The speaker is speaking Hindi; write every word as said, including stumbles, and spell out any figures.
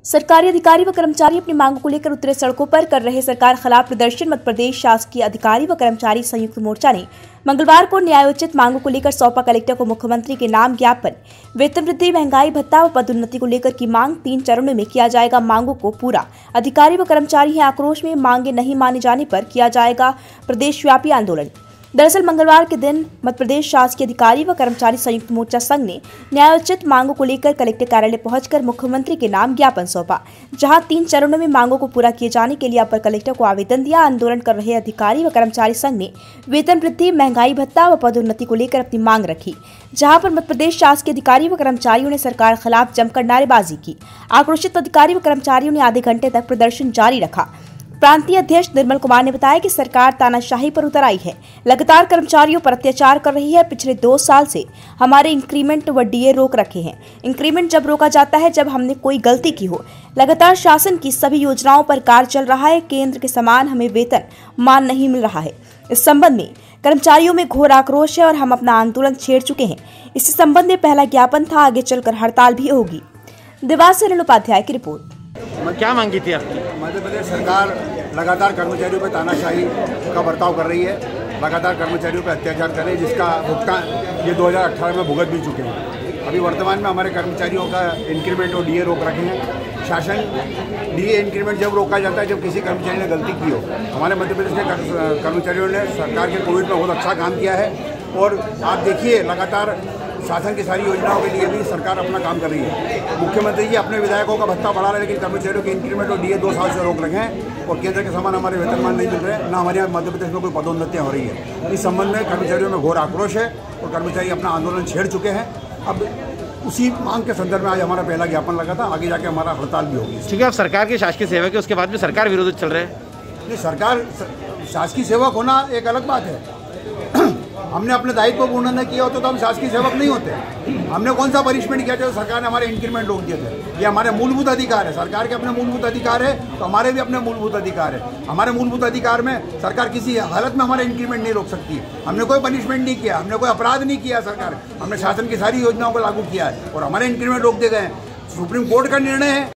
सरकारी अधिकारी व कर्मचारी अपनी मांगों को लेकर उतरे सड़कों पर कर रहे सरकार खिलाफ प्रदर्शन। मध्य प्रदेश शासकीय अधिकारी व कर्मचारी संयुक्त मोर्चा ने मंगलवार को न्यायोचित मांगों को लेकर सौंपा कलेक्टर को मुख्यमंत्री के नाम ज्ञापन। वेतन वृद्धि, महंगाई भत्ता व पदोन्नति को लेकर की मांग तीन चरणों में किया जाएगा मांगों को पूरा। अधिकारी व कर्मचारी हैं आक्रोश में, मांगे नहीं माने जाने पर किया जाएगा प्रदेशव्यापी आंदोलन। दरअसल मंगलवार के दिन मध्य प्रदेश शासकीय अधिकारी व कर्मचारी संयुक्त मोर्चा संघ ने न्यायोचित मांगों को लेकर कलेक्टर कार्यालय पहुंचकर मुख्यमंत्री के नाम ज्ञापन सौंपा, जहां तीन चरणों में मांगों को पूरा किए जाने के लिए अपर कलेक्टर को आवेदन दिया। आंदोलन कर रहे अधिकारी व कर्मचारी संघ ने वेतन वृद्धि, महंगाई भत्ता व पदोन्नति को लेकर अपनी मांग रखी, जहां पर मध्य प्रदेश शासकीय अधिकारी व कर्मचारियों ने सरकार खिलाफ जमकर नारेबाजी की। आक्रोशित अधिकारी व कर्मचारियों ने आधे घंटे तक प्रदर्शन जारी रखा। प्रांतीय अध्यक्ष निर्मल कुमार ने बताया कि सरकार तानाशाही पर उतर आई है, लगातार कर्मचारियों पर अत्याचार कर रही है। पिछले दो साल से हमारे इंक्रीमेंट व डीए रोक रखे हैं। इंक्रीमेंट जब रोका जाता है जब हमने कोई गलती की हो। लगातार शासन की सभी योजनाओं पर कार्य चल रहा है। केंद्र के समान हमें वेतन मान नहीं मिल रहा है। इस संबंध में कर्मचारियों में घोर आक्रोश है और हम अपना आंदोलन छेड़ चुके हैं। इस संबंध में पहला ज्ञापन था, आगे चलकर हड़ताल भी होगी। देवासिर उपाध्याय की रिपोर्ट। क्या मांगी थी आपकी? मध्य प्रदेश सरकार लगातार कर्मचारियों पर तानाशाही का बर्ताव कर रही है, लगातार कर्मचारियों पर अत्याचार कर रही है, जिसका भुगतान ये दो हज़ार अठारह में भुगत भी चुके हैं। अभी वर्तमान में हमारे कर्मचारियों का इंक्रीमेंट और डीए रोक रखे हैं। शासन डीए इंक्रीमेंट जब रोका जाता है जब किसी कर्मचारी ने गलती की हो। हमारे मध्य प्रदेश के कर्मचारियों ने सरकार के कोविड में बहुत अच्छा काम किया है और आप देखिए लगातार शासन की सारी योजनाओं के लिए भी सरकार अपना काम कर रही है। मुख्यमंत्री जी अपने विधायकों का भत्ता बढ़ा रहे हैं, लेकिन कर्मचारियों के इंक्रीमेंट और डीए दो साल से रोक रखे हैं और केंद्र के समान हमारे वेतनमान नहीं मिल रहे हैं, ना हमारे यहाँ मध्य प्रदेश में कोई पदोन्नतियाँ हो रही है। इस संबंध में कर्मचारियों में घोर आक्रोश है और कर्मचारी अपना आंदोलन छेड़ चुके हैं। अब उसी मांग के संदर्भ में आज हमारा पहला ज्ञापन लगा था, आगे जाके हमारा हड़ताल भी होगी। ठीक है, आप सरकार की शासकीय सेवक है, उसके बाद में सरकार विरोध चल रहे हैं। नहीं, सरकार शासकीय सेवक होना एक अलग बात है। हमने अपने दायित्व को पूर्ण न किया होता तो हम शासकीय सेवक नहीं होते। हमने कौन सा पनिशमेंट किया जो सरकार ने हमारे इंक्रीमेंट रोक दिए थे? ये हमारे मूलभूत अधिकार है। सरकार के अपने मूलभूत अधिकार है तो हमारे भी अपने मूलभूत अधिकार है। हमारे मूलभूत अधिकार में सरकार किसी हालत में हमारे इंक्रीमेंट नहीं रोक सकती। हमने कोई पनिशमेंट नहीं किया, हमने कोई अपराध नहीं किया। सरकार हमने शासन की सारी योजनाओं को लागू किया है और हमारे इंक्रीमेंट रोक दिए गए हैं। सुप्रीम कोर्ट का निर्णय है।